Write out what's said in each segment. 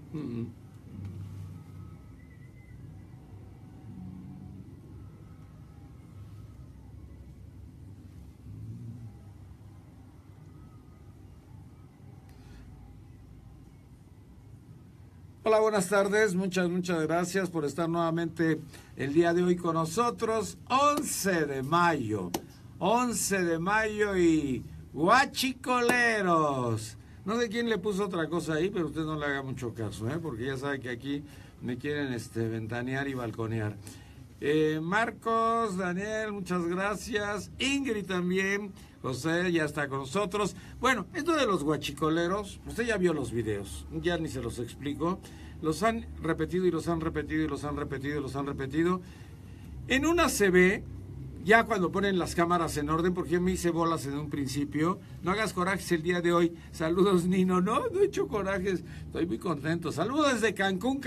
Mm. Hola, buenas tardes, muchas gracias por estar nuevamente el día de hoy con nosotros. 11 de mayo y guachicoleros. No sé quién le puso otra cosa ahí, pero usted no le haga mucho caso, porque ya sabe que aquí me quieren ventanear y balconear. Marcos, Daniel, muchas gracias. Ingrid también. José ya está con nosotros. Bueno, esto de los guachicoleros, usted ya vio los videos, ya ni se los explico. Los han repetido y los han repetido y los han repetido y los han repetido. En una se ve, ya cuando ponen las cámaras en orden, porque yo me hice bolas en un principio. No hagas corajes el día de hoy. Saludos, Nino. No he hecho corajes. Estoy muy contento. Saludos desde Cancún.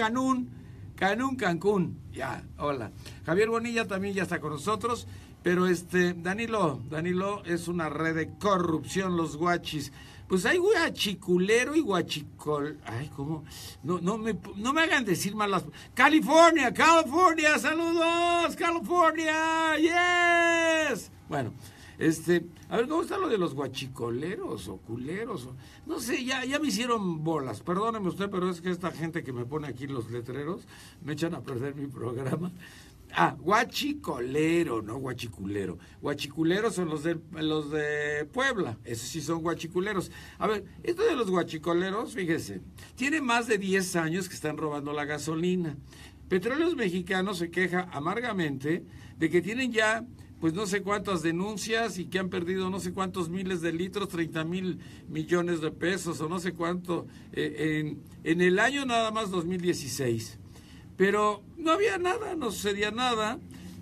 Cancún. Ya, hola. Javier Bonilla también ya está con nosotros. Pero Danilo es una red de corrupción, los guachis. Pues hay guachiculero y guachicol. Ay, ¿cómo? No me hagan decir malas. California, saludos, California, yes. Bueno, a ver, ¿cómo está lo de los guachicoleros o culeros? No sé, ya me hicieron bolas. Perdóneme usted, pero es que esta gente que me pone aquí los letreros me echan a perder mi programa. Guachicolero, no guachiculero. Guachiculeros son los de Puebla. Esos sí son guachiculeros. A ver, esto de los guachicoleros, fíjese, tiene más de 10 años que están robando la gasolina. Petróleos Mexicanos se queja amargamente de que tienen ya, pues no sé cuántas denuncias y que han perdido no sé cuántos miles de litros, 30,000 millones de pesos o no sé cuánto en el año nada más 2016. Pero no había nada, no sucedía nada.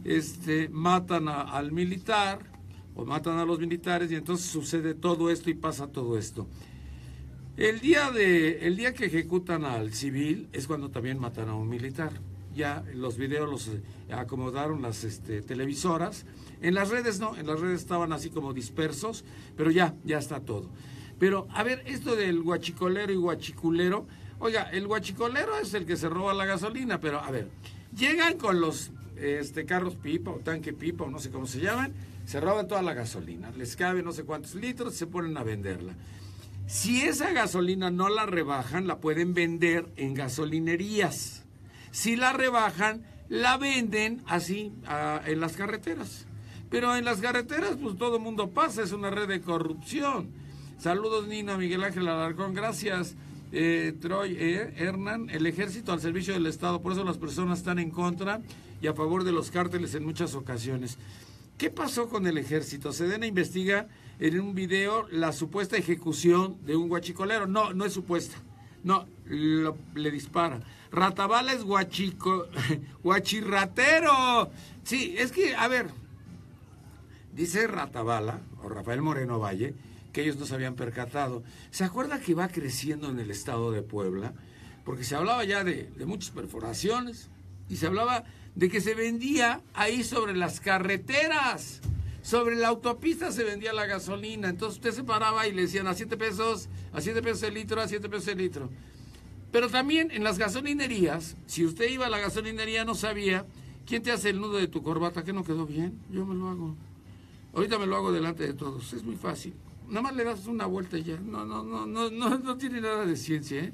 Matan al militar o matan a los militares y entonces sucede todo esto y pasa todo esto. El día que ejecutan al civil es cuando también matan a un militar. Ya los videos los acomodaron las televisoras. En las redes no, en las redes estaban así como dispersos, pero ya está todo. Pero a ver, esto del guachicolero y guachiculero. Oiga, el guachicolero es el que se roba la gasolina, pero a ver, llegan con los carros pipa o tanque pipa o no sé cómo se llaman, se roban toda la gasolina, les cabe no sé cuántos litros y se ponen a venderla. Si esa gasolina no la rebajan, la pueden vender en gasolinerías. Si la rebajan, la venden así en las carreteras. Pero en las carreteras, pues todo el mundo pasa, es una red de corrupción. Saludos, Nina, Miguel Ángel Alarcón, gracias. Troy, Hernán, el ejército al servicio del Estado, por eso las personas están en contra y a favor de los cárteles en muchas ocasiones. ¿Qué pasó con el ejército? Sedena investiga en un video la supuesta ejecución de un guachicolero. No es supuesta, no, le dispara. Ratabala es guachirratero. Sí, es que, a ver, dice Ratabala, o Rafael Moreno Valle, que ellos no se habían percatado. ¿Se acuerda que va creciendo en el estado de Puebla? Porque se hablaba ya de muchas perforaciones y se hablaba de que se vendía ahí sobre las carreteras, sobre la autopista se vendía la gasolina. Entonces usted se paraba y le decían a 7 pesos el litro, a 7 pesos el litro. Pero también en las gasolinerías, si usted iba a la gasolinería no sabía quién te hace el nudo de tu corbata, que no quedó bien, yo me lo hago. Ahorita me lo hago delante de todos, es muy fácil. Nada más le das una vuelta y ya. No tiene nada de ciencia,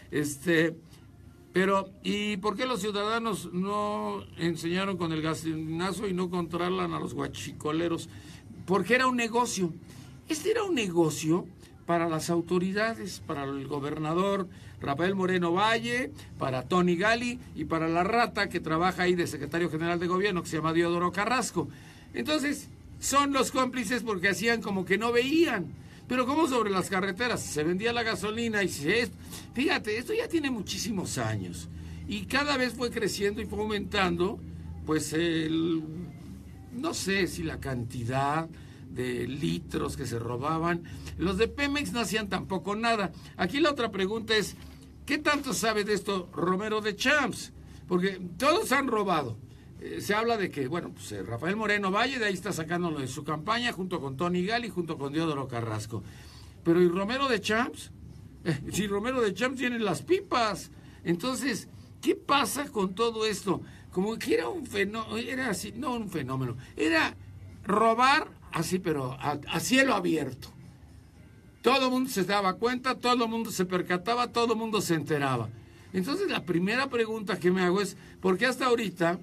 Pero, ¿y por qué los ciudadanos no enseñaron con el gasolinazo y no controlan a los guachicoleros? Porque era un negocio. Era un negocio para las autoridades, para el gobernador Rafael Moreno Valle, para Tony Gali y para la rata que trabaja ahí de secretario general de gobierno, que se llama Diodoro Carrasco. Entonces, son los cómplices porque hacían como que no veían. Pero como sobre las carreteras se vendía la gasolina y fíjate, esto ya tiene muchísimos años y cada vez fue creciendo y fue aumentando, pues no sé si la cantidad de litros que se robaban. Los de Pemex no hacían tampoco nada. Aquí la otra pregunta es, ¿qué tanto sabe de esto Romero de Champs? Porque todos han robado. Se habla de que, bueno, pues Rafael Moreno Valle de ahí está sacándolo de su campaña junto con Tony Gali, junto con Diodoro Carrasco. Pero ¿y Romero de Champs? Si Romero de Champs tiene las pipas, Entonces, ¿qué pasa con todo esto? Como que era un fenómeno, era así, no un fenómeno, era robar así, pero a cielo abierto. Todo el mundo se daba cuenta, todo el mundo se percataba, todo el mundo se enteraba. Entonces, la primera pregunta que me hago es, ¿por qué hasta ahorita,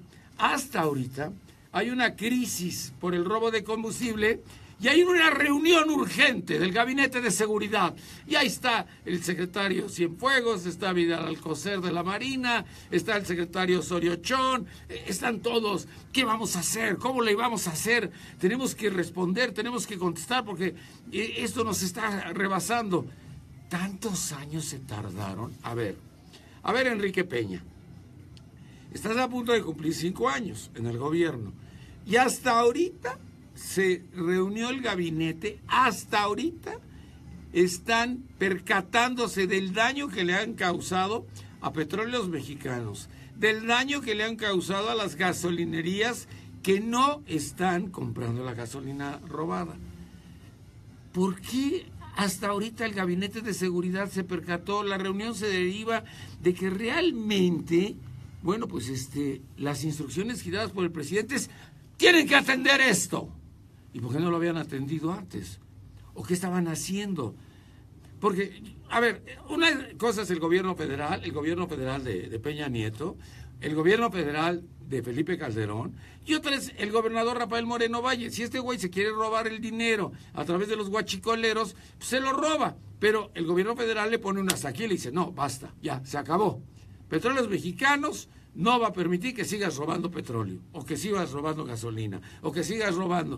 hay una crisis por el robo de combustible y hay una reunión urgente del Gabinete de Seguridad? Y ahí está el secretario Cienfuegos, está Vidal Alcocer de la Marina, está el secretario Osorio Chong, están todos. ¿Qué vamos a hacer? ¿Cómo le vamos a hacer? Tenemos que responder, tenemos que contestar porque esto nos está rebasando. ¿Tantos años se tardaron? A ver, Enrique Peña, estás a punto de cumplir 5 años en el gobierno y hasta ahorita se reunió el gabinete, hasta ahorita están percatándose del daño que le han causado a Petróleos Mexicanos, del daño que le han causado a las gasolinerías que no están comprando la gasolina robada. ¿Por qué hasta ahorita el Gabinete de Seguridad se percató? La reunión se deriva de que realmente, bueno, pues las instrucciones giradas por el presidente tienen que atender esto. ¿Y por qué no lo habían atendido antes? ¿O qué estaban haciendo? Porque, a ver, una cosa es el gobierno federal de Peña Nieto, el gobierno federal de Felipe Calderón, y otra es el gobernador Rafael Moreno Valle. Si este güey se quiere robar el dinero a través de los guachicoleros, pues se lo roba. Pero el gobierno federal le pone una hasta aquí y le dice, no, basta, ya, se acabó. Petróleos Mexicanos no va a permitir que sigas robando petróleo, o que sigas robando gasolina, o que sigas robando.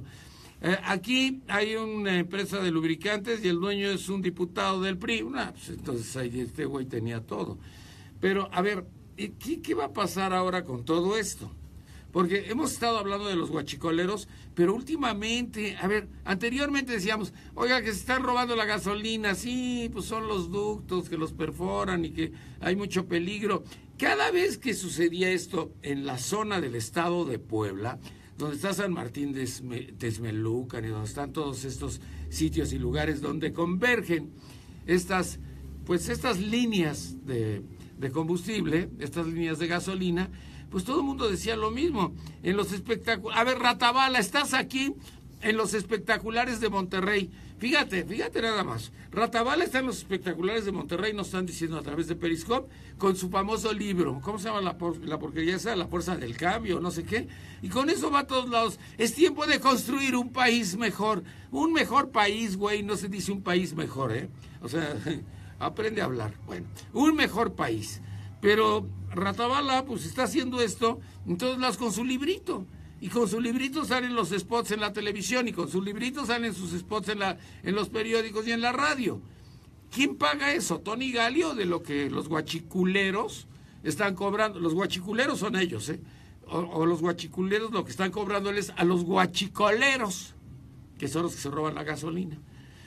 Aquí hay una empresa de lubricantes y el dueño es un diputado del PRI. Pues entonces ahí este güey tenía todo. Pero, a ver, ¿qué va a pasar ahora con todo esto? Porque hemos estado hablando de los guachicoleros, pero últimamente, a ver, anteriormente decíamos, oiga, que se están robando la gasolina. Sí, pues son los ductos que los perforan y que hay mucho peligro. Cada vez que sucedía esto en la zona del estado de Puebla, donde está San Martín de Texmelucan y donde están todos estos sitios y lugares donde convergen estas líneas de combustible, estas líneas de gasolina, pues todo el mundo decía lo mismo. En los espectaculares, a ver, Ratabala, estás aquí en los espectaculares de Monterrey. Fíjate nada más. Ratabala está en los espectaculares de Monterrey, nos están diciendo a través de Periscope, con su famoso libro. ¿Cómo se llama la porquería esa? La fuerza del cambio, no sé qué. Y con eso va a todos lados. Es tiempo de construir un país mejor. Un mejor país, güey. No se dice un país mejor, ¿eh? O sea, aprende a hablar. Bueno, un mejor país. Pero Ratabala, pues está haciendo esto en todos lados con su librito. Y con su librito salen los spots en la televisión, y con su librito salen sus spots en los periódicos y en la radio. ¿Quién paga eso? ¿Tony Galio, de lo que los guachiculeros están cobrando? Los guachiculeros son ellos, ¿eh? O los guachiculeros lo que están cobrándoles a los guachicoleros, que son los que se roban la gasolina.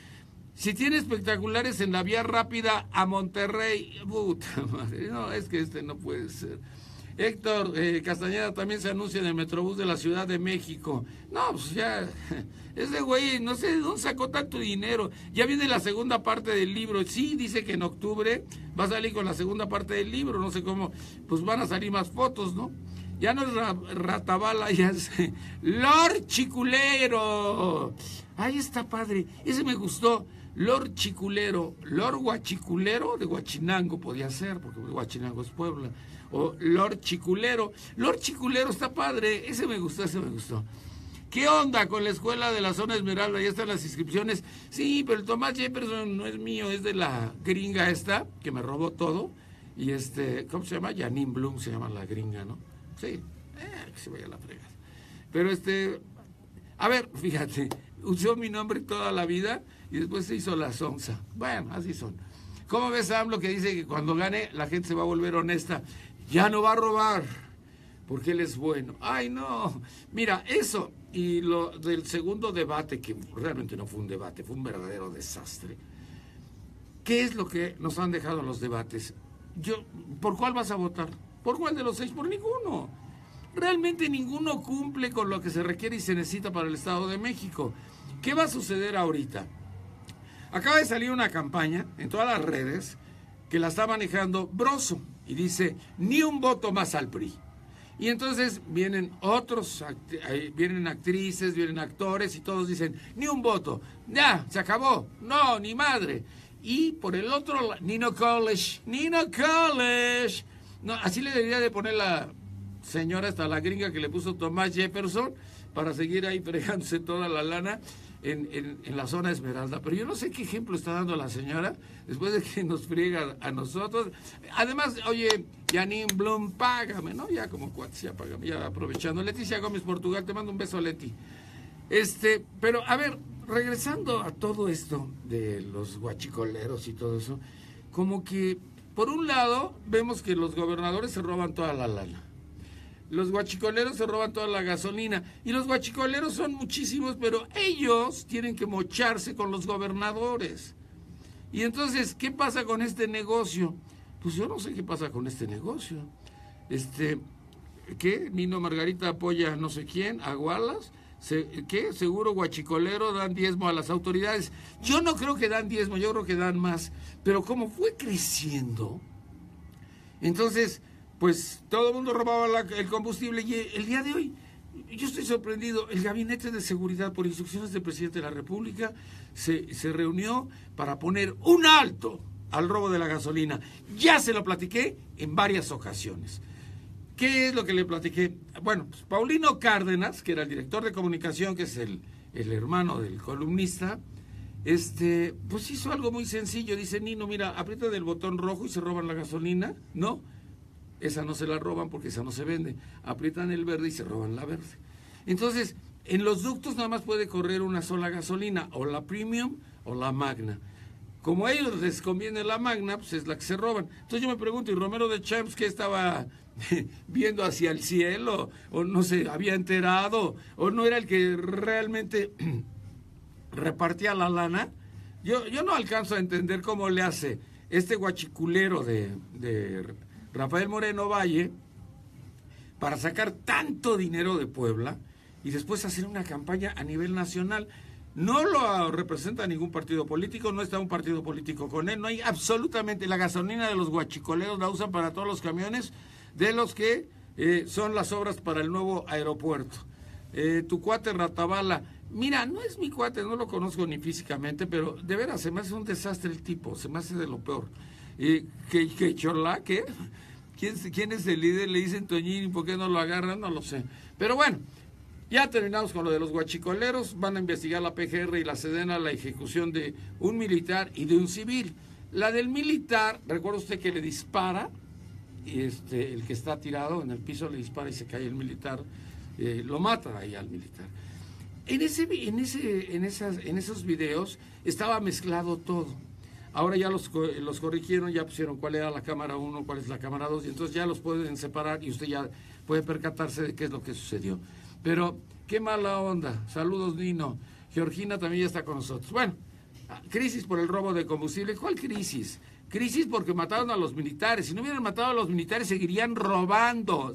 Si tiene espectaculares en la vía rápida a Monterrey, puta madre, no, es que no puede ser. Héctor Castañeda también se anuncia en el Metrobús de la Ciudad de México. No, pues ya, ese güey, no sé de dónde sacó tanto dinero. Ya viene la segunda parte del libro. Sí, dice que en octubre va a salir con la segunda parte del libro. No sé cómo, pues van a salir más fotos, ¿no? Ya no es Ratabala, ya es Lord Chiculero. Ahí está padre, ese me gustó. Lord Chiculero, Lord Guachiculero de Huachinango podía ser, porque Huachinango es Puebla. O Lord Chiculero. Lord Chiculero está padre, ese me gustó. ¿Qué onda con la escuela de la zona Esmeralda? Ya están las inscripciones. Sí, pero el Tomás Jefferson no es mío, es de la gringa esta, que me robó todo. Y ¿cómo se llama? Janine Bloom se llama la gringa, ¿no? Sí, que se vaya a la fregada. Pero a ver, fíjate, usó mi nombre toda la vida y después se hizo la sonza. Bueno, así son. ¿Cómo ves a AMLO que dice que cuando gane la gente se va a volver honesta? Ya no va a robar, porque él es bueno. Ay, no. Mira, eso y lo del segundo debate, que realmente no fue un debate, fue un verdadero desastre. ¿Qué es lo que nos han dejado los debates? ¿Por cuál vas a votar? ¿Por cuál de los 6? Por ninguno. Realmente ninguno cumple con lo que se requiere y se necesita para el Estado de México. ¿Qué va a suceder ahorita? Acaba de salir una campaña en todas las redes que la está manejando Broso. y dice, ni un voto más al PRI. Y entonces vienen vienen actrices, vienen actores y todos dicen, ni un voto, ya, se acabó, no, ni madre. Y por el otro lado, Nino College, no, así le debería de poner la señora hasta la gringa que le puso Thomas Jefferson para seguir ahí fregándose toda la lana en la zona Esmeralda. Pero yo no sé qué ejemplo está dando la señora después de que nos friega a nosotros. Además, oye, Janine Blum, págame, ¿no? Ya como cuates, ya págame, ya aprovechando. Leticia Gómez, Portugal, te mando un beso, Leti. Pero a ver, regresando a todo esto de los guachicoleros y todo eso, como que por un lado vemos que los gobernadores se roban toda la lana. Los guachicoleros se roban toda la gasolina. Y los guachicoleros son muchísimos, pero ellos tienen que mocharse con los gobernadores. Y entonces, ¿qué pasa con este negocio? Pues yo no sé qué pasa con este negocio. ¿Qué? Nino Margarita apoya no sé quién, a Wallace. ¿Qué? Seguro guachicolero, dan diezmo a las autoridades. Yo no creo que dan diezmo, yo creo que dan más. Pero como fue creciendo, entonces, pues todo el mundo robaba el combustible. Y el día de hoy, yo estoy sorprendido. El Gabinete de Seguridad, por instrucciones del presidente de la República, se reunió para poner un alto al robo de la gasolina. Ya se lo platiqué en varias ocasiones. ¿Qué es lo que le platiqué? Bueno, pues Paulino Cárdenas, que era el director de comunicación, que es el hermano del columnista, pues hizo algo muy sencillo. Dice, Nino, mira, aprieta el botón rojo y se roban la gasolina. No, esa no se la roban porque esa no se vende. Aprietan el verde y se roban la verde. Entonces, en los ductos nada más puede correr una sola gasolina, o la Premium o la Magna. Como a ellos les conviene la Magna, pues es la que se roban. Entonces yo me pregunto, ¿y Romero de Champs qué estaba viendo hacia el cielo? ¿O no se había enterado? ¿O no era el que realmente repartía la lana? Yo no alcanzo a entender cómo le hace este guachiculero de Rafael Moreno Valle para sacar tanto dinero de Puebla y después hacer una campaña a nivel nacional. No lo representa ningún partido político, no está un partido político con él, no hay absolutamente. La gasolina de los guachicoleros la usan para todos los camiones de los que son las obras para el nuevo aeropuerto. Tu cuate Ratabala, mira, no es mi cuate, no lo conozco ni físicamente, pero de veras se me hace un desastre el tipo, se me hace de lo peor. ¿Que Chorla, qué? ¿Quién es el líder? Le dicen Toñín, ¿por qué no lo agarran? No lo sé. Pero bueno, ya terminamos con lo de los guachicoleros. Van a investigar la PGR y la Sedena la ejecución de un militar y de un civil. La del militar, recuerda usted que le dispara, y el que está tirado en el piso le dispara y se cae el militar, lo mata ahí al militar. En esos videos estaba mezclado todo. Ahora ya los corrigieron, ya pusieron cuál era la cámara 1, cuál es la cámara 2, y entonces ya los pueden separar y usted ya puede percatarse de qué es lo que sucedió. Pero qué mala onda. Saludos, Nino. Georgina también ya está con nosotros. Bueno, crisis por el robo de combustible. ¿Cuál crisis? Crisis porque mataron a los militares. Si no hubieran matado a los militares, seguirían robando.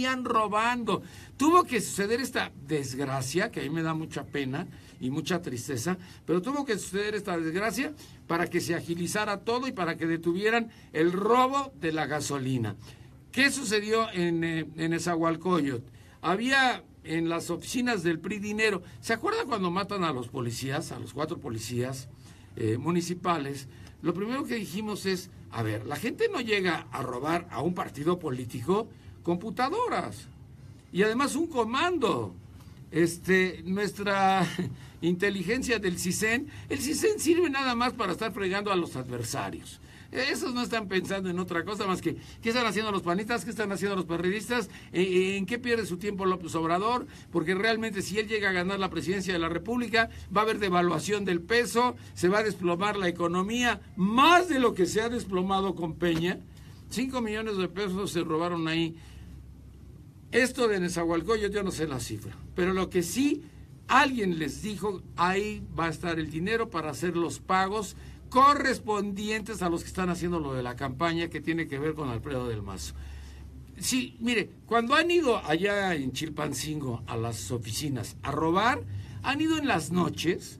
Tuvo que suceder esta desgracia, que a mí me da mucha pena y mucha tristeza, pero tuvo que suceder esta desgracia para que se agilizara todo y para que detuvieran el robo de la gasolina. ¿Qué sucedió en Nezahualcóyotl? Había en las oficinas del PRI dinero. ¿Se acuerda cuando matan a los policías, a los 4 policías municipales? Lo primero que dijimos es, a ver, la gente no llega a robar a un partido político computadoras y además un comando. Nuestra inteligencia del CISEN, el CISEN sirve nada más para estar fregando a los adversarios. Esos no están pensando en otra cosa más que qué están haciendo los panistas, qué están haciendo los perredistas, en qué pierde su tiempo López Obrador, porque realmente si él llega a ganar la presidencia de la República, va a haber devaluación del peso, se va a desplomar la economía, más de lo que se ha desplomado con Peña. 5 millones de pesos se robaron ahí. Esto de Nezahualcóyotl yo no sé la cifra, pero lo que sí, alguien les dijo, ahí va a estar el dinero para hacer los pagos correspondientes a los que están haciendo lo de la campaña que tiene que ver con Alfredo del Mazo. Sí, mire, cuando han ido allá en Chilpancingo a las oficinas a robar, han ido en las noches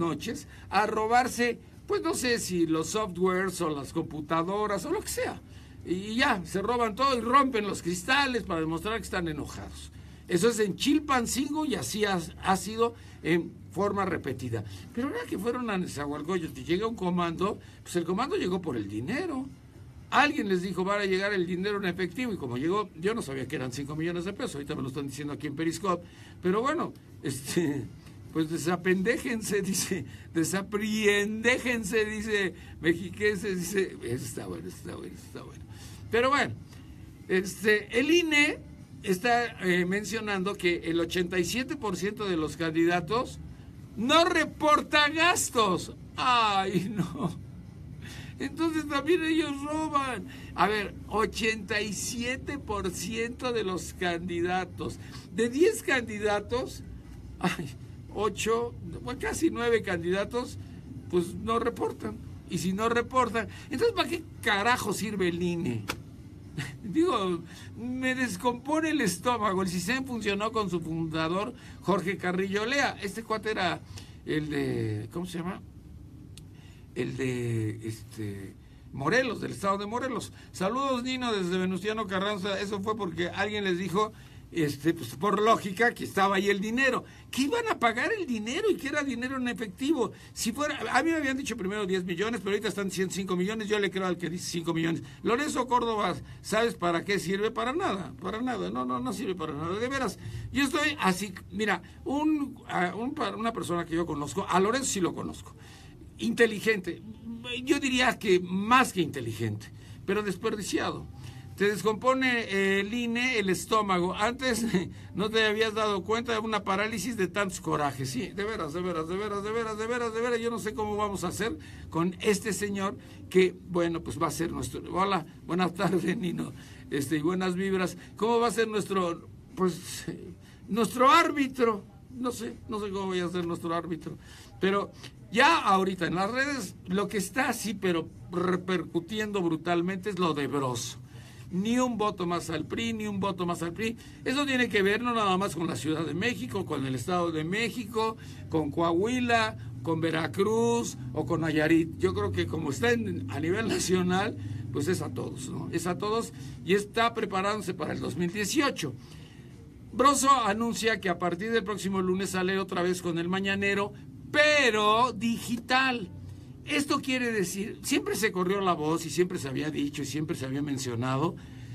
a robarse, pues no sé si los softwares o las computadoras o lo que sea. y ya, se roban todo y rompen los cristales para demostrar que están enojados. Eso es en Chilpancingo y así ha sido en forma repetida. Pero ahora que fueron a Nezahualcóyotl y llega un comando, pues el comando llegó por el dinero. Alguien les dijo, va a llegar el dinero en efectivo, y como llegó, yo no sabía que eran 5 millones de pesos, ahorita me lo están diciendo aquí en Periscope, pero bueno, pues desapendéjense, dice, desapriendéjense, dice Mexiquense, dice, está bueno. Pero bueno, el INE está mencionando que el 87% de los candidatos no reporta gastos. ¡Ay, no! Entonces también ellos roban. A ver, 87% de los candidatos. De 10 candidatos, 8, bueno, casi 9 candidatos, pues no reportan. Y si no reportan, entonces ¿para qué carajo sirve el INE? Digo, me descompone el estómago. El CISEN funcionó con su fundador, Jorge Carrillo Lea. Este cuate era el de, ¿cómo se llama? El de Morelos, del estado de Morelos. Saludos, Nino, desde Venustiano Carranza. Eso fue porque alguien les dijo, pues por lógica, que estaba ahí el dinero, que iban a pagar el dinero y que era dinero en efectivo. Si fuera, a mí me habían dicho primero 10 millones, pero ahorita están 105 millones, yo le creo al que dice 5 millones. Lorenzo Córdoba, ¿sabes para qué sirve? Para nada, no sirve para nada, de veras. Yo estoy así, mira, una persona que yo conozco, a Lorenzo sí lo conozco, inteligente, yo diría que más que inteligente, pero desperdiciado. Te descompone el INE, el estómago. Antes no te habías dado cuenta de una parálisis de tantos corajes. Sí, de veras. Yo no sé cómo vamos a hacer con este señor que, bueno, pues va a ser nuestro... Hola, buenas tardes, Nino. Y buenas vibras. ¿Cómo va a ser nuestro árbitro? No sé cómo voy a ser nuestro árbitro. Pero ya ahorita en las redes lo que está así, pero repercutiendo brutalmente, es lo de Broso. Ni un voto más al PRI, ni un voto más al PRI. Eso tiene que ver no nada más con la Ciudad de México, con el Estado de México, con Coahuila, con Veracruz o con Nayarit. Yo creo que como está a nivel nacional, pues es a todos, ¿no? Es a todos y está preparándose para el 2018. Broso anuncia que a partir del próximo lunes sale otra vez con el mañanero, pero digital. Esto quiere decir, siempre se corrió la voz y siempre se había dicho y siempre se había mencionado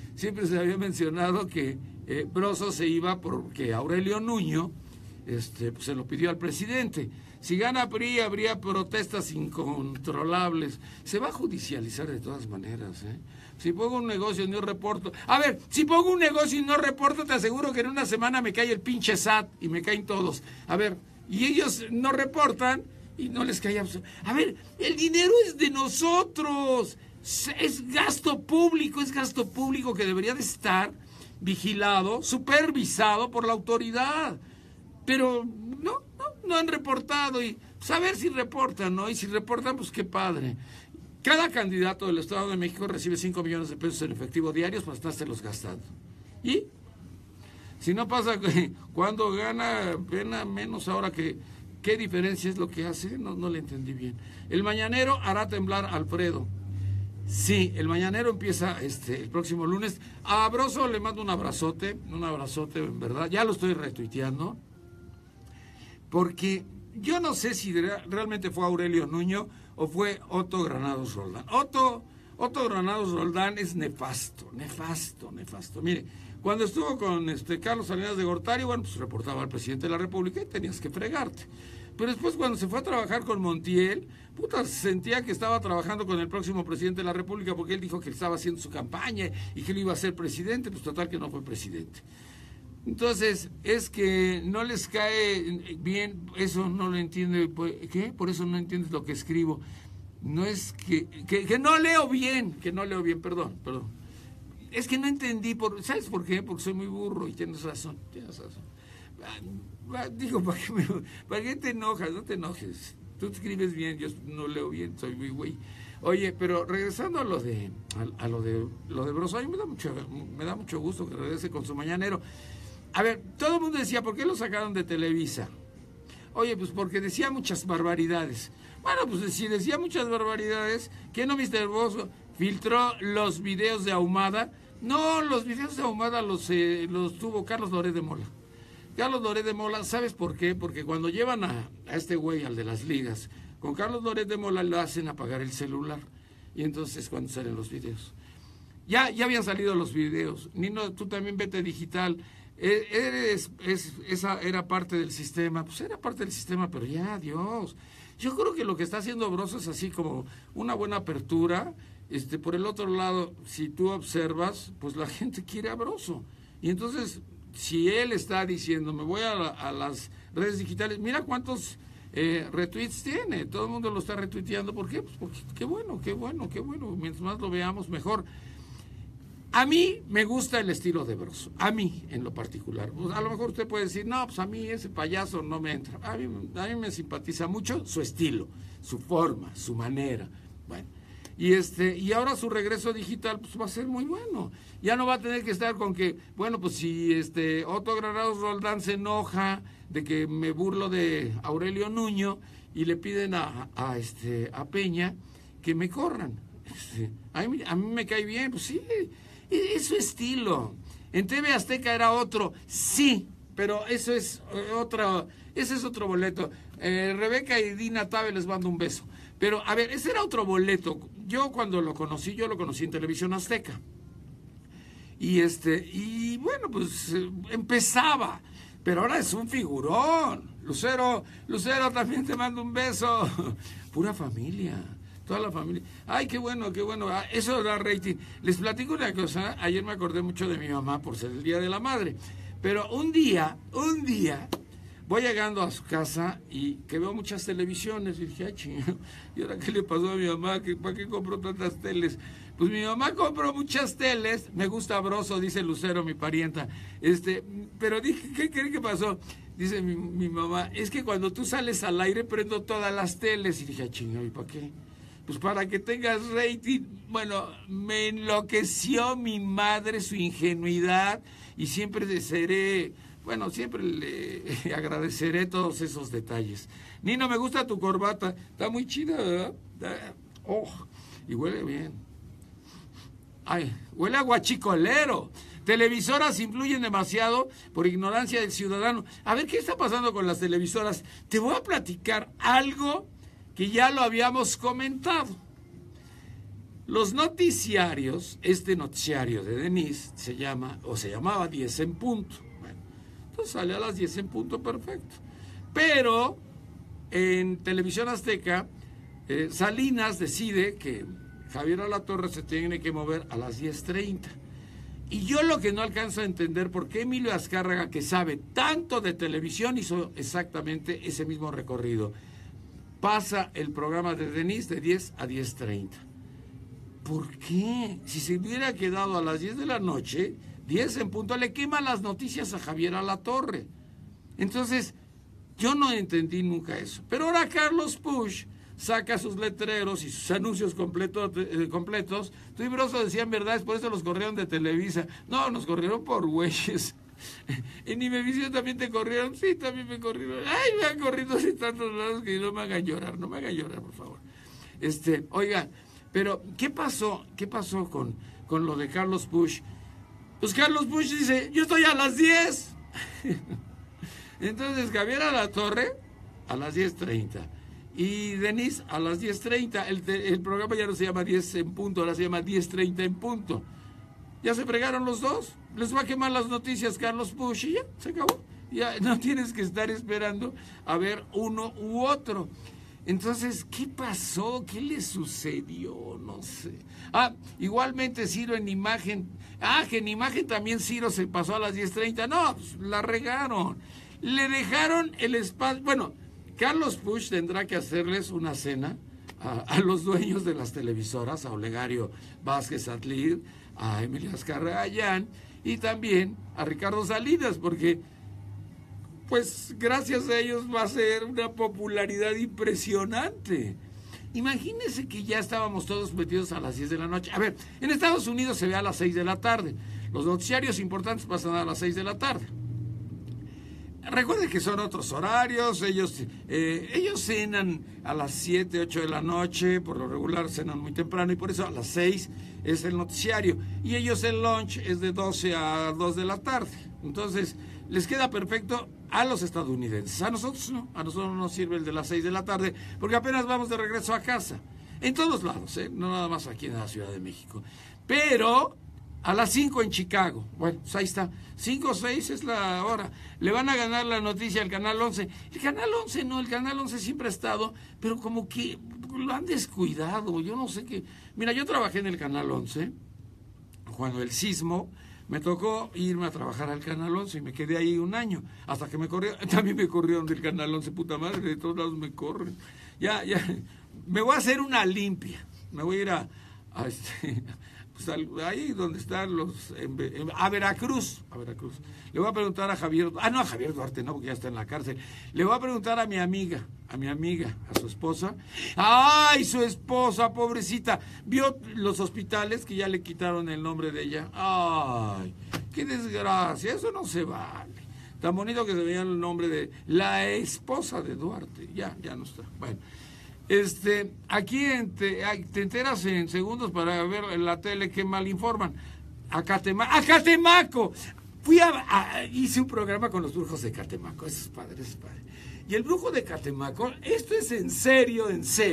que Broso se iba porque Aurelio Nuño pues se lo pidió al presidente. Si gana PRI habría protestas incontrolables. Se va a judicializar de todas maneras, ¿eh? Si pongo un negocio y no reporto... A ver, si pongo un negocio y no reporto, te aseguro que en una semana me cae el pinche SAT y me caen todos. A ver, y ellos no reportan... y no les caía. A ver, el dinero es de nosotros, es gasto público que debería de estar vigilado, supervisado por la autoridad. Pero no han reportado y saber si reportan, ¿no? Y si reportan, pues qué padre. Cada candidato del Estado de México recibe 5 millones de pesos en efectivo diarios para estárselos gastando. ¿Y? Si no pasa que cuando gana menos ahora que... ¿Qué diferencia es lo que hace? No le entendí bien. El mañanero hará temblar a Alfredo. Sí, el mañanero empieza el próximo lunes. A Broso le mando un abrazote, en verdad. Ya lo estoy retuiteando. Porque yo no sé si realmente fue Aurelio Nuño o fue Otto Granados Roldán. Otto Granados Roldán es nefasto. Mire, cuando estuvo con Carlos Salinas de Gortari, bueno, pues reportaba al presidente de la República y tenías que fregarte. Pero después cuando se fue a trabajar con Montiel, sentía que estaba trabajando con el próximo presidente de la República porque él dijo que estaba haciendo su campaña y que él iba a ser presidente, pues total que no fue presidente. Entonces, es que no les cae bien, eso no lo entiende, ¿qué? Por eso no entiendes lo que escribo. No es que no leo bien, perdón. Es que no entendí, ¿sabes por qué? Porque soy muy burro y tienes razón. Digo, ¿para qué te enojas? No te enojes. Tú escribes bien, yo no leo bien, soy muy güey. Oye, pero regresando a lo de Broso, a mí me da mucho gusto que regrese con su mañanero. A ver, todo el mundo decía, ¿por qué lo sacaron de Televisa? Oye, pues porque decía muchas barbaridades. Bueno, pues si decía muchas barbaridades, ¿qué no, Mr. Bosco filtró los videos de Ahumada? No, los videos de Ahumada los tuvo Carlos Loret de Mola. Carlos Loret de Mola, ¿sabes por qué? Porque cuando llevan a este güey, al de las ligas, con Carlos Loret de Mola lo hacen apagar el celular. Y entonces cuando salen los videos. Ya habían salido los videos. Nino, tú también vete digital. Esa era parte del sistema. Pues era parte del sistema, pero ya, Dios. Yo creo que lo que está haciendo Broso es así como una buena apertura. Por el otro lado, si tú observas, pues la gente quiere a Broso. Y entonces, si él está diciendo, me voy a las redes digitales, mira cuántos retweets tiene. Todo el mundo lo está retuiteando. ¿Por qué? Pues porque qué bueno. Mientras más lo veamos, mejor. A mí me gusta el estilo de Broso, a mí en lo particular. Pues a lo mejor usted puede decir, no, pues a mí ese payaso no me entra. A mí me simpatiza mucho su estilo, su forma, su manera. Bueno, y ahora su regreso digital pues va a ser muy bueno. Ya no va a tener que estar con que, bueno, pues si Otto Granados Roldán se enoja de que me burlo de Aurelio Nuño y le piden a Peña que me corran. A mí me cae bien, pues sí. Es su estilo. En TV Azteca era otro, sí, pero ese es otro boleto. Rebeca y Dina Tabe les mando un beso. Pero, a ver, ese era otro boleto. Yo cuando lo conocí en Televisión Azteca. Y bueno, pues empezaba. Pero ahora es un figurón. Lucero, también te mando un beso. Pura familia. Toda la familia. Ay, qué bueno. Eso da rating. Les platico una cosa. Ayer me acordé mucho de mi mamá por ser el Día de la Madre. Pero un día, voy llegando a su casa y que veo muchas televisiones. Y dije, ay, chingado, ¿y ahora qué le pasó a mi mamá? ¿Para qué compró tantas teles? Pues mi mamá compró muchas teles. Me gusta Broso, dice Lucero, mi parienta. Pero dije, ¿qué creen que pasó? Dice mi mamá, es que cuando tú sales al aire prendo todas las teles. Y dije, ay, chingado, ¿y para qué? Pues para que tengas rating. Bueno, me enloqueció mi madre, su ingenuidad, y siempre siempre le agradeceré todos esos detalles. Nino, me gusta tu corbata, está muy chida, ¿verdad? Y huele bien. Ay, huele a guachicolero. Televisoras influyen demasiado por ignorancia del ciudadano. A ver, ¿qué está pasando con las televisoras? Te voy a platicar algo que ya lo habíamos comentado. Los noticiarios, noticiario de Denise se llamaba 10 en punto. Bueno, entonces sale a las 10 en punto, perfecto. Pero en Televisión Azteca, Salinas decide que Javier Alatorre se tiene que mover a las 10:30. Y yo lo que no alcanzo a entender, por qué Emilio Azcárraga, que sabe tanto de televisión, hizo exactamente ese mismo recorrido. Pasa el programa de Denise de 10 a 10:30. ¿Por qué? Si se hubiera quedado a las 10 de la noche, 10 en punto, le quema las noticias a Javier Alatorre. Entonces, yo no entendí nunca eso. Pero ahora Carlos Puch saca sus letreros y sus anuncios completos. Tú y Broso decían verdades, por eso los corrieron de Televisa. No, nos corrieron por güeyes. En Imevisión también te corrieron. Sí, también me corrieron. Ay, me han corrido de tantos lados que no me hagan llorar, por favor. Oiga, pero ¿qué pasó con lo de Carlos Puch? Pues Carlos Puch dice, yo estoy a las 10. Entonces Javier Alatorre a las 10:30 y Denise a las 10:30. El programa ya no se llama 10 en punto, ahora se llama 10:30 en punto. Ya se fregaron los dos. Les va a quemar las noticias Carlos Puch y ya, se acabó. Ya no tienes que estar esperando a ver uno u otro. Entonces, ¿qué pasó? ¿Qué le sucedió? No sé. Igualmente Ciro en Imagen. Que en Imagen también Ciro se pasó a las 10:30. No, pues, la regaron. Le dejaron el espacio. Bueno, Carlos Puch tendrá que hacerles una cena a los dueños de las televisoras, a Olegario Vázquez Atlid, a Emilio Azcárraga y también a Ricardo Salinas, porque pues gracias a ellos va a ser una popularidad impresionante. Imagínense que ya estábamos todos metidos a las 10 de la noche. A ver, en Estados Unidos se ve a las 6 de la tarde. Los noticiarios importantes pasan a las 6 de la tarde. Recuerden que son otros horarios, ellos cenan a las 7, 8 de la noche, por lo regular cenan muy temprano y por eso a las 6 es el noticiario. Y ellos el lunch es de 12 a 2 de la tarde. Entonces, les queda perfecto a los estadounidenses. A nosotros no, a nosotros no nos sirve el de las 6 de la tarde porque apenas vamos de regreso a casa. En todos lados, no nada más aquí en la Ciudad de México. Pero a las 5 en Chicago. Bueno, pues ahí está. 5 o 6 es la hora. Le van a ganar la noticia al Canal 11. El Canal 11 no, el Canal 11 siempre ha estado, pero como que lo han descuidado. Yo no sé qué. Mira, yo trabajé en el Canal 11 cuando el sismo. Me tocó irme a trabajar al Canal 11 y me quedé ahí un año. Hasta que me corrieron. También me corrieron del Canal 11, puta madre. De todos lados me corren. Ya. Me voy a hacer una limpia. Me voy a ir a pues ahí donde están a Veracruz. Le voy a preguntar a Javier, no a Javier Duarte, no, porque ya está en la cárcel. Le voy a preguntar a mi amiga, a su esposa. ¡Ay, su esposa, pobrecita! ¿Vio los hospitales que ya le quitaron el nombre de ella? ¡Ay, qué desgracia! Eso no se vale. Tan bonito que se veía el nombre de la esposa de Duarte. Ya no está. Bueno. Aquí te enteras en segundos para ver en la tele que mal informan. ¡A Catemaco! Hice un programa con los brujos de Catemaco. Eso es padre. Y el brujo de Catemaco, esto es en serio,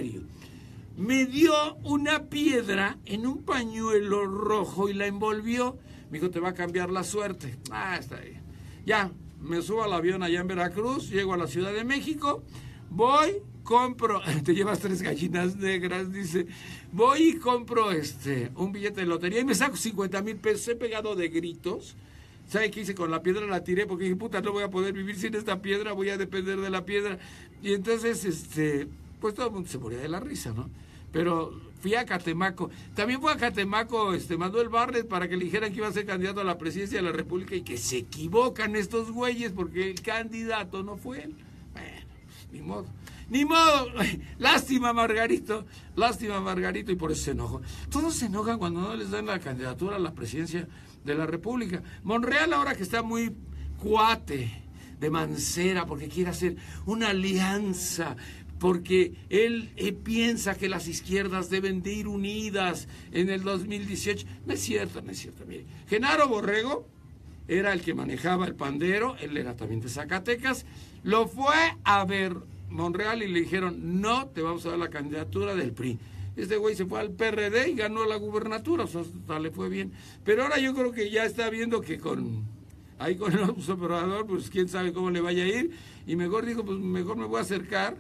me dio una piedra en un pañuelo rojo y la envolvió. Me dijo, te va a cambiar la suerte. Está bien. Ya, me subo al avión allá en Veracruz, llego a la Ciudad de México, voy, compro, te llevas 3 gallinas negras, dice, voy y compro un billete de lotería y me saco 50,000 pesos, he pegado de gritos. ¿Sabe qué hice? Con la piedra la tiré porque dije, puta, no voy a poder vivir sin esta piedra, voy a depender de la piedra. Y entonces, pues todo el mundo se moría de la risa, ¿no? Pero fui a Catemaco. También fue a Catemaco Manuel Bartlett para que le dijeran que iba a ser candidato a la presidencia de la República y que se equivocan estos güeyes porque el candidato no fue él. Bueno, pues, ni modo. Lástima Margarito, y por eso se enojó. Todos se enojan cuando no les dan la candidatura a la presidencia de la República. Monreal ahora que está muy cuate de Mancera porque quiere hacer una alianza, porque él piensa que las izquierdas deben de ir unidas en el 2018. No es cierto, mire. Genaro Borrego era el que manejaba el pandero, él era también de Zacatecas, lo fue a ver Monreal y le dijeron, no te vamos a dar la candidatura del PRI. Este güey se fue al PRD y ganó la gubernatura, o sea, hasta le fue bien. Pero ahora yo creo que ya está viendo que con el observador, pues quién sabe cómo le vaya a ir, y mejor dijo, pues mejor me voy a acercar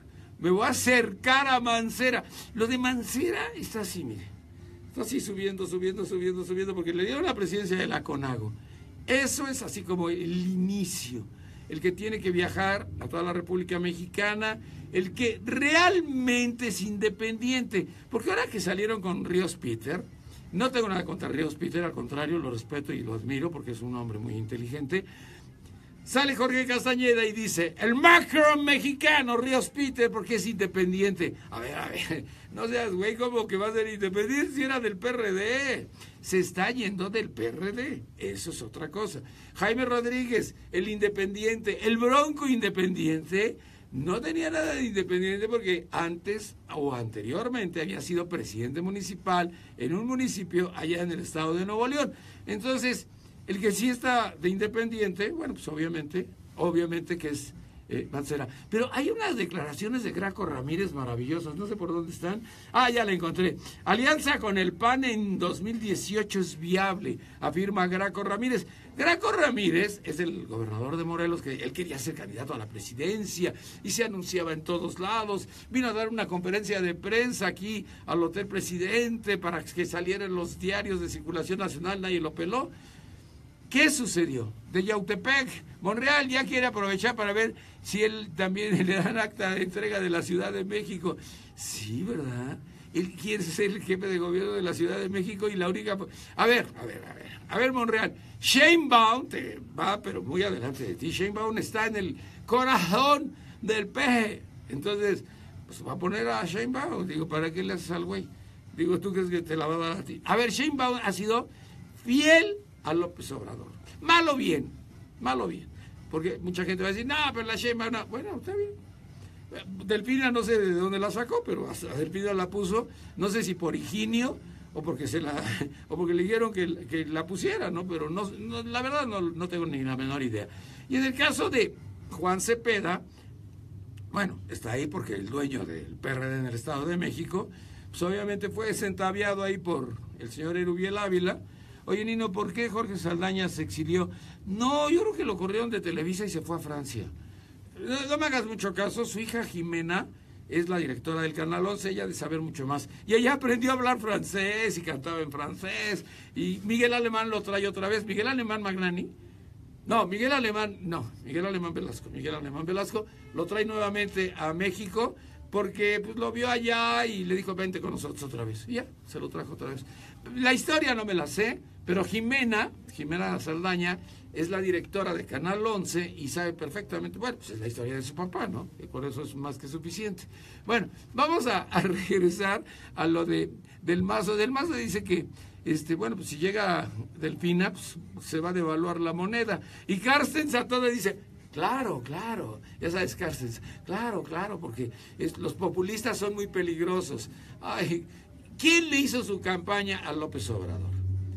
a Mancera. Lo de Mancera está así, mire, está así subiendo, porque le dieron la presidencia de la CONAGO. Eso es así como el inicio, el que tiene que viajar a toda la República Mexicana, el que realmente es independiente, porque ahora que salieron con Ríos Peter, no tengo nada contra Ríos Peter, al contrario, lo respeto y lo admiro porque es un hombre muy inteligente. Sale Jorge Castañeda y dice, el Macron mexicano, Ríos Peter, porque es independiente. A ver, no seas güey, ¿cómo que va a ser independiente si era del PRD? Se está yendo del PRD, eso es otra cosa. Jaime Rodríguez, el independiente, el Bronco independiente, no tenía nada de independiente porque antes o anteriormente había sido presidente municipal en un municipio allá en el estado de Nuevo León. Entonces, el que sí está de independiente, bueno, pues obviamente que es Mancera. Pero hay unas declaraciones de Graco Ramírez maravillosas, no sé por dónde están. Ya la encontré. Alianza con el PAN en 2018 es viable, afirma Graco Ramírez. Graco Ramírez es el gobernador de Morelos, que él quería ser candidato a la presidencia y se anunciaba en todos lados. Vino a dar una conferencia de prensa aquí al Hotel Presidente para que salieran los diarios de circulación nacional, nadie lo peló. ¿Qué sucedió? De Yautepec, Monreal ya quiere aprovechar para ver si él también le dan acta de entrega de la Ciudad de México. Sí, ¿verdad? Él quiere ser el jefe de gobierno de la Ciudad de México y la única... A ver, Monreal. Sheinbaum te va, pero muy adelante de ti. Sheinbaum está en el corazón del peje. Entonces, pues va a poner a Sheinbaum. Digo, ¿para qué le haces al güey? Digo, ¿tú crees que te la va a dar a ti? A ver, Sheinbaum ha sido fiel a López Obrador. Malo bien. porque mucha gente va a decir, no, pero la Sheinbaum, no. Bueno, está bien. Delfina no sé de dónde la sacó, pero a Delfina la puso, no sé si por Higinio o porque o porque le dijeron que la pusiera, ¿no? Pero la verdad no tengo ni la menor idea. Y en el caso de Juan Cepeda, bueno, está ahí porque el dueño del PRD en el Estado de México, pues obviamente fue centaviado ahí por el señor Erubiel Ávila. Oye, Nino, ¿por qué Jorge Saldaña se exilió? No, yo creo que lo corrieron de Televisa y se fue a Francia. No me hagas mucho caso, su hija Jimena es la directora del Canal 11, ella de saber mucho más. Y ella aprendió a hablar francés y cantaba en francés. Y Miguel Alemán lo trae otra vez. Miguel Alemán Magnani. Miguel Alemán Velasco lo trae nuevamente a México porque pues, lo vio allá y le dijo, vente con nosotros otra vez. Y ya, se lo trajo otra vez. La historia no me la sé, pero Jimena Saldaña, es la directora de Canal 11 y sabe perfectamente, bueno, pues es la historia de su papá, ¿no? Y por eso es más que suficiente. Bueno, vamos a regresar a lo del Mazo. Del Mazo dice que, bueno, pues si llega Delfina, pues se va a devaluar la moneda. Y Carstens a todo dice, claro, ya sabes, Carstens, claro, porque los populistas son muy peligrosos. Ay, ¿quién le hizo su campaña a López Obrador?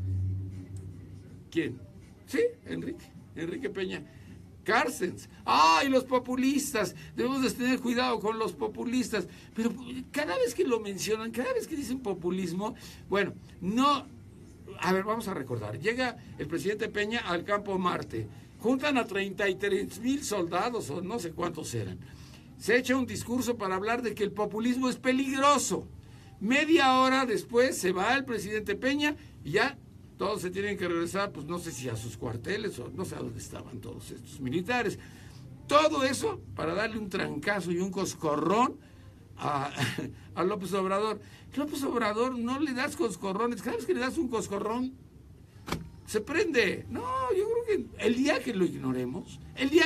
¿Quién? Sí, Enrique Peña. Carstens. ¡Ay, los populistas! Debemos de tener cuidado con los populistas. Pero cada vez que lo mencionan, cada vez que dicen populismo, bueno, no... A ver, vamos a recordar. Llega el presidente Peña al campo Marte. Juntan a 33,000 soldados, o no sé cuántos eran. Se echa un discurso para hablar de que el populismo es peligroso. Media hora después se va el presidente Peña y ya... Todos se tienen que regresar, pues no sé si a sus cuarteles o no sé a dónde estaban todos estos militares. Todo eso para darle un trancazo y un coscorrón a López Obrador. López Obrador no le das coscorrones, cada vez que le das un coscorrón se prende. No, yo creo que el día que lo ignoremos,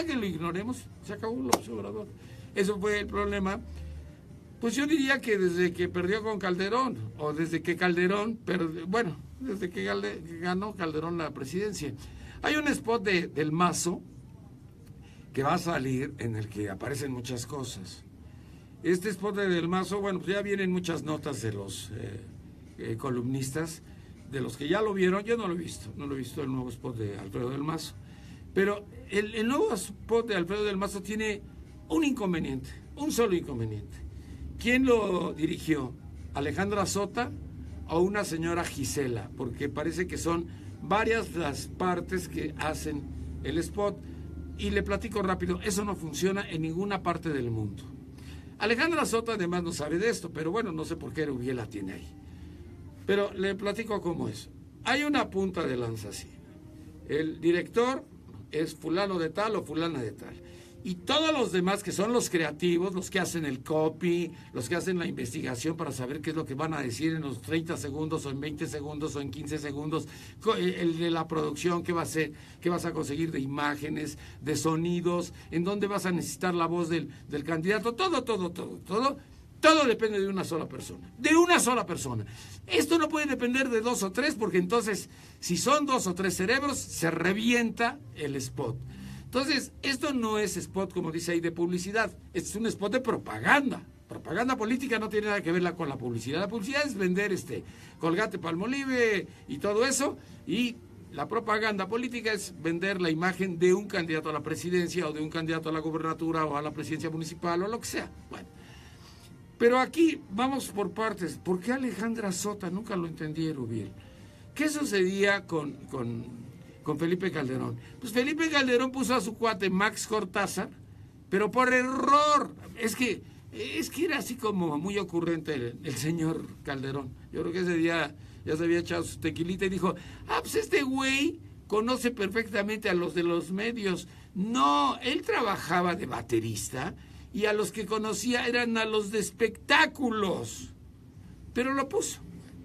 se acabó López Obrador. Eso fue el problema. Pues yo diría que desde que perdió con Calderón, o desde que Calderón, desde que ganó Calderón la presidencia. Hay un spot del Mazo que va a salir en el que aparecen muchas cosas. Este spot del Mazo, bueno, pues ya vienen muchas notas de los columnistas, de los que ya lo vieron. Yo no lo he visto el nuevo spot de Alfredo del Mazo. Pero el nuevo spot de Alfredo del Mazo tiene un inconveniente, un solo inconveniente. ¿Quién lo dirigió? ¿Alejandra Sota o una señora Gisela? Porque parece que son varias las partes que hacen el spot. Y le platico rápido, eso no funciona en ninguna parte del mundo. Alejandra Sota además no sabe de esto, pero bueno, no sé por qué Erubiel la tiene ahí. Pero le platico cómo es. Hay una punta de lanza así. El director es fulano de tal o fulana de tal. Y todos los demás que son los creativos, los que hacen el copy, los que hacen la investigación para saber qué es lo que van a decir en los 30 segundos o en 20 segundos o en 15 segundos, el de la producción, qué va a ser, qué vas a conseguir de imágenes, de sonidos, en dónde vas a necesitar la voz del candidato, todo depende de una sola persona, Esto no puede depender de 2 o 3, porque entonces, si son 2 o 3 cerebros, se revienta el spot. Entonces, esto no es spot, como dice ahí, de publicidad. Este es un spot de propaganda. Propaganda política no tiene nada que ver con la publicidad. La publicidad es vender Colgate Palmolive y todo eso. Y la propaganda política es vender la imagen de un candidato a la presidencia o de un candidato a la gobernatura o a la presidencia municipal o lo que sea. Bueno, pero aquí vamos por partes. ¿Por qué Alejandra Sota? Nunca lo entendí, Erubiel. ¿Qué sucedía con Felipe Calderón? Pues Felipe Calderón puso a su cuate Max Cortázar, pero por error. Es que era así como muy ocurrente el señor Calderón. Yo creo que ese día ya se había echado su tequilita y dijo, pues este güey conoce perfectamente a los de los medios. No, él trabajaba de baterista y a los que conocía eran a los de espectáculos. Pero lo puso.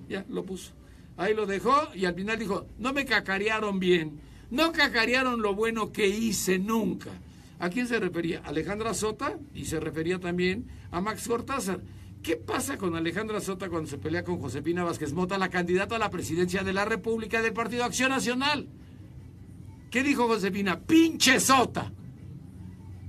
Ahí lo dejó y al final dijo, no me cacarearon bien, no cacarearon lo bueno que hice nunca. ¿A quién se refería? Alejandra Sota, y se refería también a Max Cortázar. ¿Qué pasa con Alejandra Sota cuando se pelea con Josefina Vázquez Mota, la candidata a la presidencia de la República del Partido Acción Nacional? ¿Qué dijo Josefina? ¡Pinche Sota!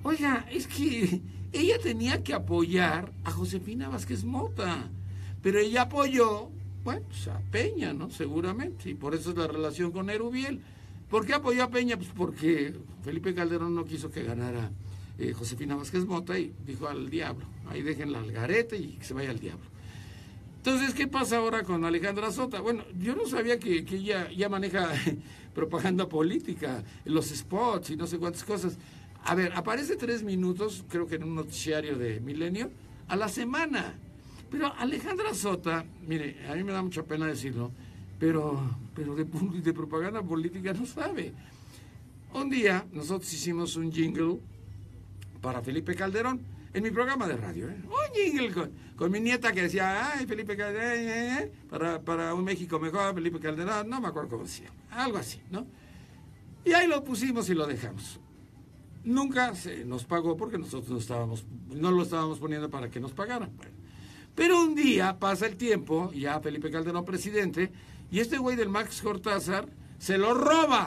Oiga, es que ella tenía que apoyar a Josefina Vázquez Mota, pero ella apoyó, bueno, pues a Peña, ¿no? Seguramente, y por eso es la relación con Erubiel. ¿Por qué apoyó a Peña? Pues porque Felipe Calderón no quiso que ganara Josefina Vázquez Mota y dijo al diablo, ahí déjenla al garete y que se vaya al diablo. Entonces, ¿qué pasa ahora con Alejandra Sota? Bueno, yo no sabía que ella ya maneja propaganda política, los spots y no sé cuántas cosas. A ver, aparece 3 minutos, creo que en un noticiario de Milenio, a la semana. Pero Alejandra Sota, mire, a mí me da mucha pena decirlo, pero de propaganda política no sabe. Un día nosotros hicimos un jingle para Felipe Calderón, en mi programa de radio, un jingle con mi nieta que decía, ay, Felipe Calderón, para un México mejor, Felipe Calderón, no me acuerdo cómo decía, algo así, ¿no? Y ahí lo pusimos y lo dejamos. Nunca se nos pagó porque nosotros no lo estábamos poniendo para que nos pagaran. Bueno, pero un día pasa el tiempo, ya Felipe Calderón presidente, y este güey del Max Cortázar se lo roba.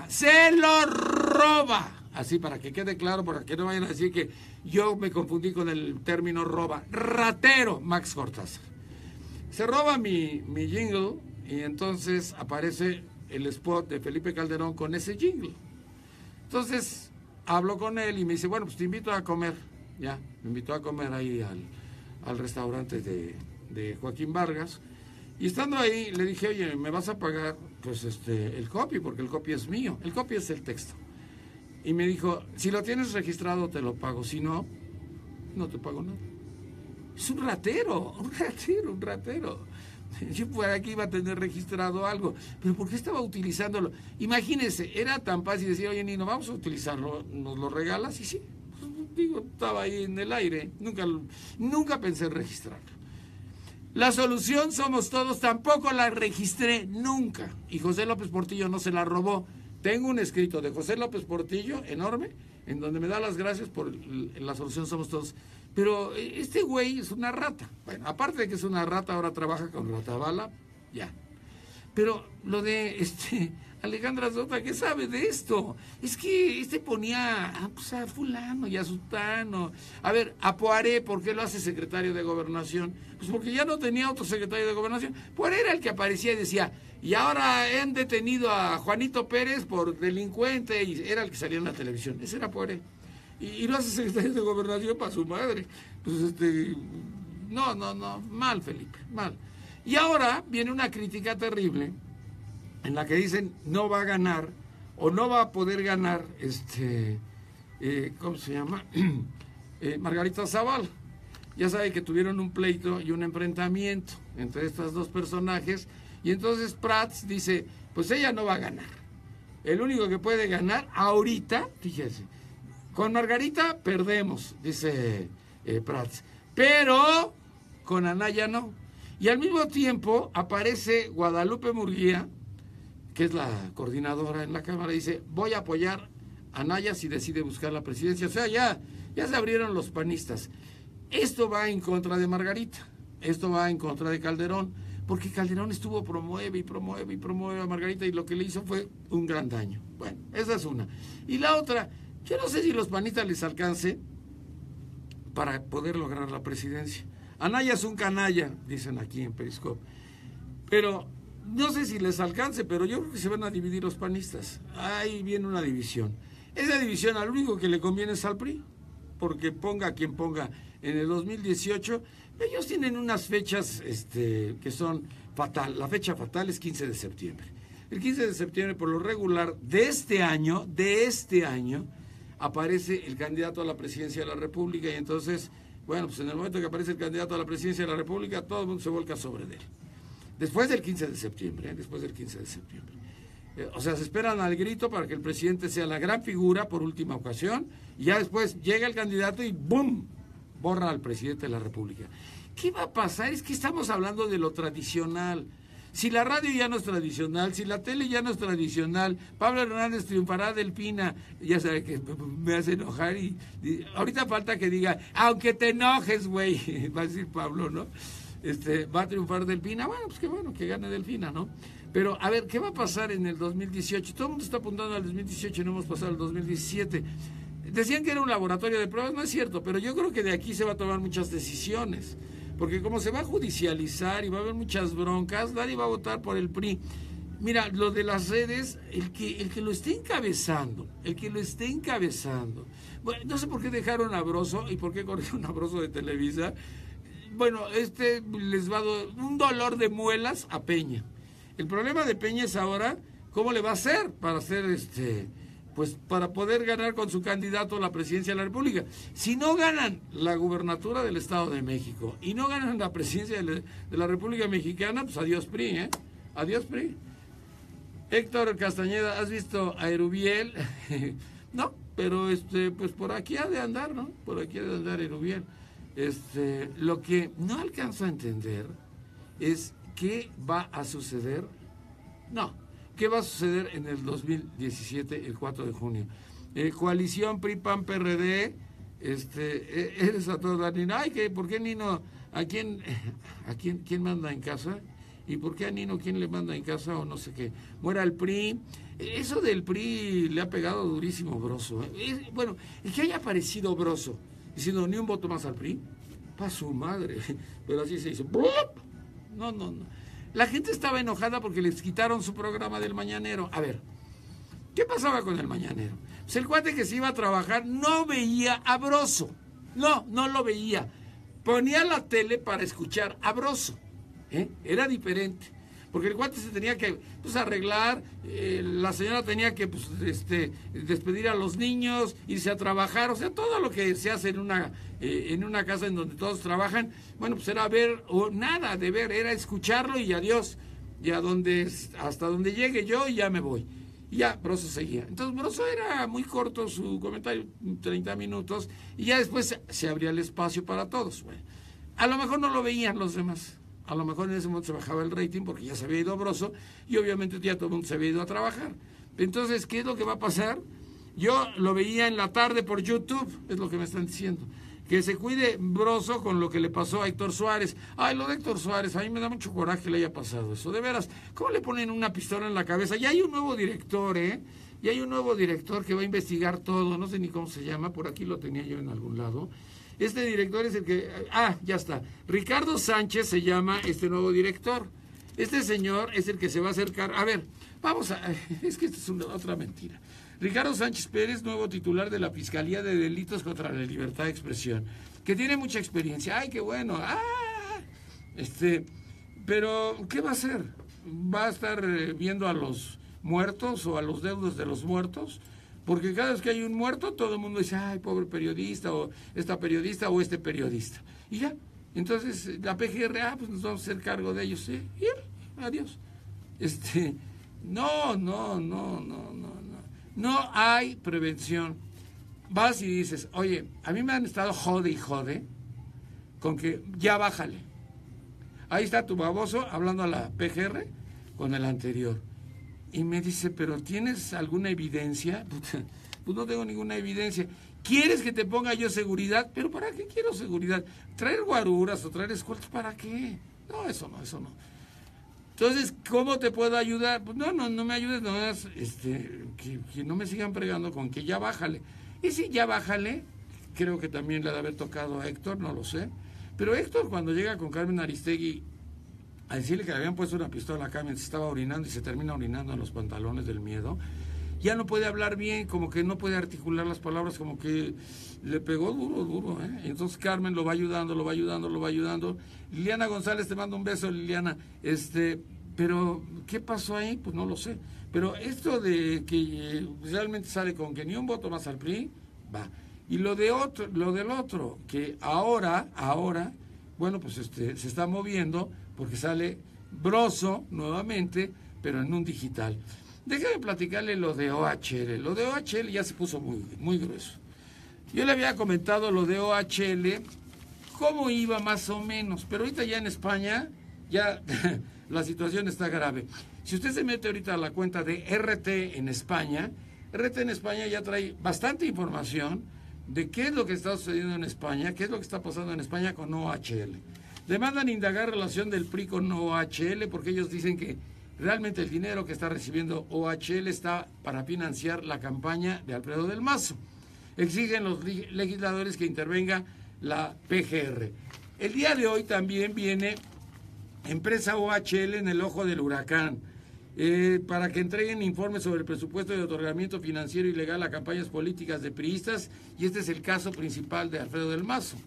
Así para que quede claro, para que no vayan a decir que yo me confundí con el término roba. Ratero Max Cortázar. Se roba mi jingle y entonces aparece el spot de Felipe Calderón con ese jingle. Entonces hablo con él y me dice, bueno, pues te invito a comer. Ya, me invitó a comer ahí al restaurante de Joaquín Vargas. Y estando ahí le dije, oye, ¿me vas a pagar pues el copy? Porque el copy es mío. El copy es el texto. Y me dijo, si lo tienes registrado te lo pago, si no, no te pago nada. Es un ratero. Yo por aquí iba a tener registrado algo, pero ¿por qué estaba utilizándolo? Imagínense, era tan fácil decir, oye, Nino, vamos a utilizarlo, ¿nos lo regalas? Y sí, pues, digo, estaba ahí en el aire, nunca pensé en registrarlo. La solución somos todos, tampoco la registré nunca, y José López Portillo no se la robó. Tengo un escrito de José López Portillo, enorme, en donde me da las gracias por la solución somos todos. Pero este güey es una rata. Bueno, aparte de que es una rata, ahora trabaja con Ratabala, ya. Pero lo de Alejandra Sota, ¿qué sabe de esto? Es que ponía pues a fulano y a sutano. A ver, a Poiré, ¿por qué lo hace secretario de Gobernación? Pues porque ya no tenía otro secretario de Gobernación. Poiré era el que aparecía y decía, y ahora han detenido a Juanito Pérez por delincuente, y era el que salía en la televisión. Ese era Poiré. Y lo hace secretario de Gobernación para su madre. Pues no, mal, Felipe, mal. Y ahora viene una crítica terrible en la que dicen no va a ganar o no va a poder ganar ¿cómo se llama? Margarita Zavala. Ya sabe que tuvieron un pleito y un enfrentamiento entre estos dos personajes, y entonces Prats dice, pues ella no va a ganar. El único que puede ganar ahorita, fíjese, con Margarita perdemos, dice Prats, pero con Anaya no. Y al mismo tiempo aparece Guadalupe Murguía, que es la coordinadora en la Cámara, y dice, voy a apoyar a Anaya si decide buscar la presidencia. O sea, ya se abrieron los panistas. Esto va en contra de Margarita, esto va en contra de Calderón, porque Calderón promueve a Margarita, y lo que le hizo fue un gran daño. Bueno, esa es una. Y la otra, yo no sé si los panistas les alcance para poder lograr la presidencia. Anaya es un canalla, dicen aquí en Periscope. Pero no sé si les alcance, pero yo creo que se van a dividir los panistas. Ahí viene una división. Esa división al único que le conviene es al PRI, porque ponga quien ponga en el 2018, ellos tienen unas fechas que son fatal. La fecha fatal es 15 de septiembre. El 15 de septiembre, por lo regular, de este año, aparece el candidato a la presidencia de la República, y entonces, bueno, pues en el momento que aparece el candidato a la presidencia de la República, todo el mundo se volca sobre él. Después del 15 de septiembre, o sea, se esperan al grito para que el presidente sea la gran figura por última ocasión, y ya después llega el candidato y ¡bum!, borra al presidente de la República. ¿Qué va a pasar? Es que estamos hablando de lo tradicional. Si la radio ya no es tradicional, si la tele ya no es tradicional, Pablo Hernández triunfará Delfina, ya sabe que me hace enojar, y ahorita falta que diga, aunque te enojes, güey, va a decir Pablo, ¿no? Va a triunfar Delfina, bueno, pues qué bueno que gane Delfina, ¿no? Pero, a ver, ¿qué va a pasar en el 2018? Todo el mundo está apuntando al 2018 y no hemos pasado al 2017. Decían que era un laboratorio de pruebas, no es cierto, pero yo creo que de aquí se va a tomar muchas decisiones, porque como se va a judicializar y va a haber muchas broncas, nadie va a votar por el PRI. Mira, lo de las redes, el que lo esté encabezando, bueno, no sé por qué dejaron a Broso y por qué corrieron a Broso de Televisa. Bueno, les va a dar un dolor de muelas a Peña. El problema de Peña es ahora cómo le va a hacer para hacer pues para poder ganar con su candidato a la presidencia de la República. Si no ganan la gubernatura del Estado de México y no ganan la presidencia de la República Mexicana, pues adiós PRI, ¿eh? Adiós PRI. Héctor Castañeda, ¿has visto a Erubiel? No, pero pues por aquí ha de andar, ¿no? Por aquí ha de andar Erubiel. Lo que no alcanzo a entender es qué va a suceder. No, ¿qué va a suceder en el 2017, el 4 de junio? Coalición PRI-PAN-PRD, eres a todo dar, Nino. Ay, ¿por qué Nino? ¿Quién manda en casa? ¿Y por qué a Nino quién le manda en casa o no sé qué? Muera el PRI. Eso del PRI le ha pegado durísimo Broso. Bueno, el que haya aparecido Broso diciendo ni un voto más al PRI, pa' su madre. Pero así se dice. No. La gente estaba enojada porque les quitaron su programa del Mañanero. A ver, ¿qué pasaba con el Mañanero? Pues el cuate que se iba a trabajar no veía a Broso. No lo veía. Ponía la tele para escuchar a Broso. Era diferente, porque el cuate se tenía que arreglar, la señora tenía que despedir a los niños, irse a trabajar, o sea, todo lo que se hace en una casa en donde todos trabajan, bueno, pues era ver, o nada de ver, era escucharlo y adiós, y hasta donde llegue yo y ya me voy. Y ya, Broso seguía. Entonces, Broso era muy corto su comentario, 30 minutos, y ya después se abría el espacio para todos. Bueno, a lo mejor no lo veían los demás. A lo mejor en ese momento se bajaba el rating porque ya se había ido Broso y obviamente ya todo el mundo se había ido a trabajar. Entonces, ¿qué es lo que va a pasar? Yo lo veía en la tarde por YouTube, es lo que me están diciendo. Que se cuide Broso con lo que le pasó a Héctor Suárez. Ay, lo de Héctor Suárez, a mí me da mucho coraje que le haya pasado eso. De veras, ¿cómo le ponen una pistola en la cabeza? Ya hay un nuevo director, Ya hay un nuevo director que va a investigar todo, no sé ni cómo se llama, por aquí lo tenía yo en algún lado. Este director es el que... ya está. Ricardo Sánchez se llama este nuevo director. Este señor es el que se va a acercar... A ver, es que esto es otra mentira. Ricardo Sánchez Pérez, nuevo titular de la Fiscalía de Delitos contra la Libertad de Expresión, que tiene mucha experiencia. ¡Ay, qué bueno! Pero, ¿qué va a hacer? ¿Va a estar viendo a los muertos o a los deudos de los muertos? Porque cada vez que hay un muerto, todo el mundo dice, ay, pobre periodista, o esta periodista, o este periodista. Y ya, entonces la PGR, pues nos vamos a hacer cargo de ellos, ¿sí? Y adiós. No hay prevención. Vas y dices, oye, a mí me han estado jode y jode con que ya bájale. Ahí está tu baboso hablando a la PGR con el anterior. Y me dice, ¿pero tienes alguna evidencia? Pues no tengo ninguna evidencia. ¿Quieres que te ponga yo seguridad? ¿Pero para qué quiero seguridad? ¿Traer guaruras o traer escoltas? ¿Para qué? No, eso no. Entonces, ¿cómo te puedo ayudar? Pues no me ayudes, nomás, que no me sigan pregando con que ya bájale. Y si ya bájale, creo que también le ha de haber tocado a Héctor, no lo sé. Pero Héctor, cuando llega con Carmen Aristegui a decirle que le habían puesto una pistola acá mientras estaba orinando y se termina orinando en los pantalones del miedo, ya no puede hablar bien, como que no puede articular las palabras, como que le pegó duro, Entonces Carmen lo va ayudando. Liliana González, te mando un beso, Liliana. Pero, ¿qué pasó ahí? Pues no lo sé. Pero esto de que realmente sale con que ni un voto más al PRI, va. Y lo del otro, que ahora, bueno, pues se está moviendo porque sale Broso nuevamente, pero en un digital. Déjame platicarle lo de OHL. Lo de OHL ya se puso muy, muy grueso. Yo le había comentado lo de OHL, cómo iba más o menos, pero ahorita ya en España, ya la situación está grave. Si usted se mete ahorita a la cuenta de RT en España ya trae bastante información de qué es lo que está sucediendo en España, qué es lo que está pasando en España con OHL. Demandan indagar relación del PRI con OHL porque ellos dicen que realmente el dinero que está recibiendo OHL está para financiar la campaña de Alfredo del Mazo. Exigen los legisladores que intervenga la PGR. El día de hoy también viene empresa OHL en el ojo del huracán, para que entreguen informes sobre el presupuesto de otorgamiento financiero ilegal a campañas políticas de priistas, y este es el caso principal de Alfredo del Mazo.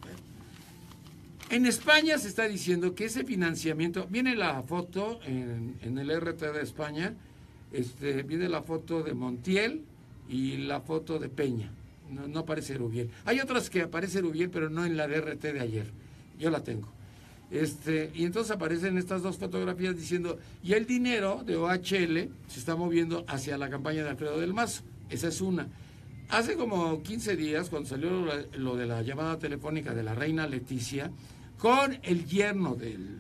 En España se está diciendo que ese financiamiento, viene la foto en el RT de España, viene la foto de Montiel y la foto de Peña, no aparece Erubiel. Hay otras que aparece Erubiel, pero no en la de RT de ayer, yo la tengo. Y entonces aparecen estas dos fotografías diciendo, y el dinero de OHL se está moviendo hacia la campaña de Alfredo del Mazo. Esa es una. Hace como 15 días, cuando salió lo de la llamada telefónica de la reina Leticia, con el yerno